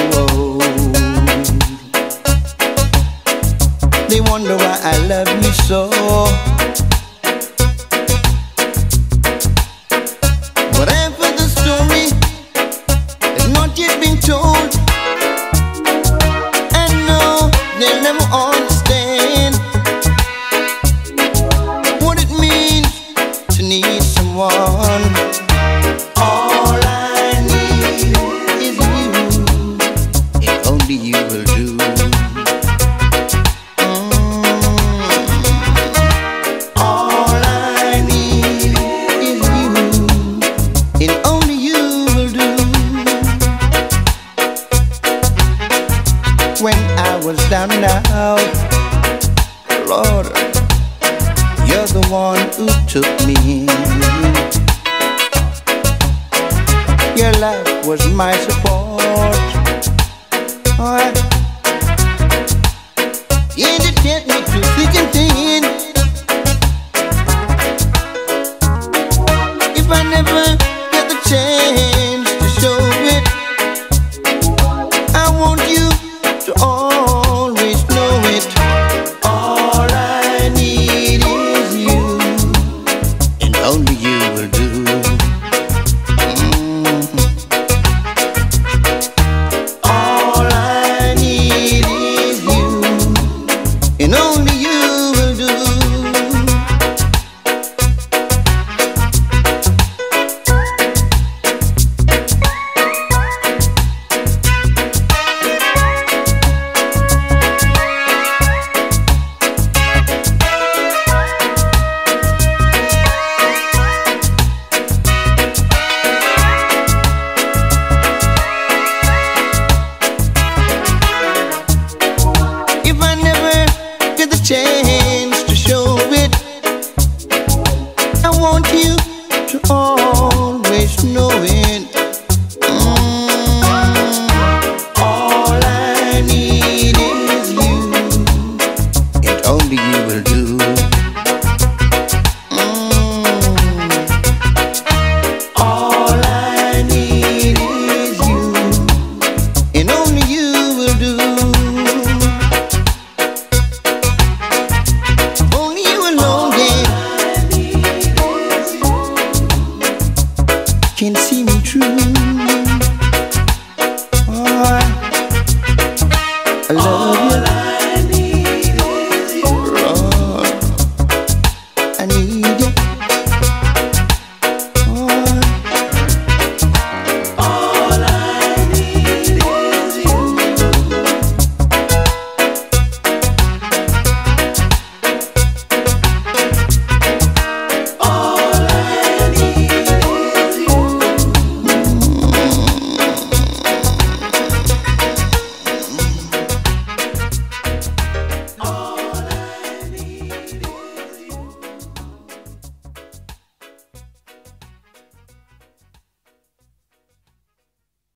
They wonder why I love you so. Whatever the story has not yet been told, and no, they'll never understand what it means to need someone. All I need is you, and only you will do. All I need is you, and only you will do. When I was down and out, Lord, you're the one who took me. Your love was my support. Oh,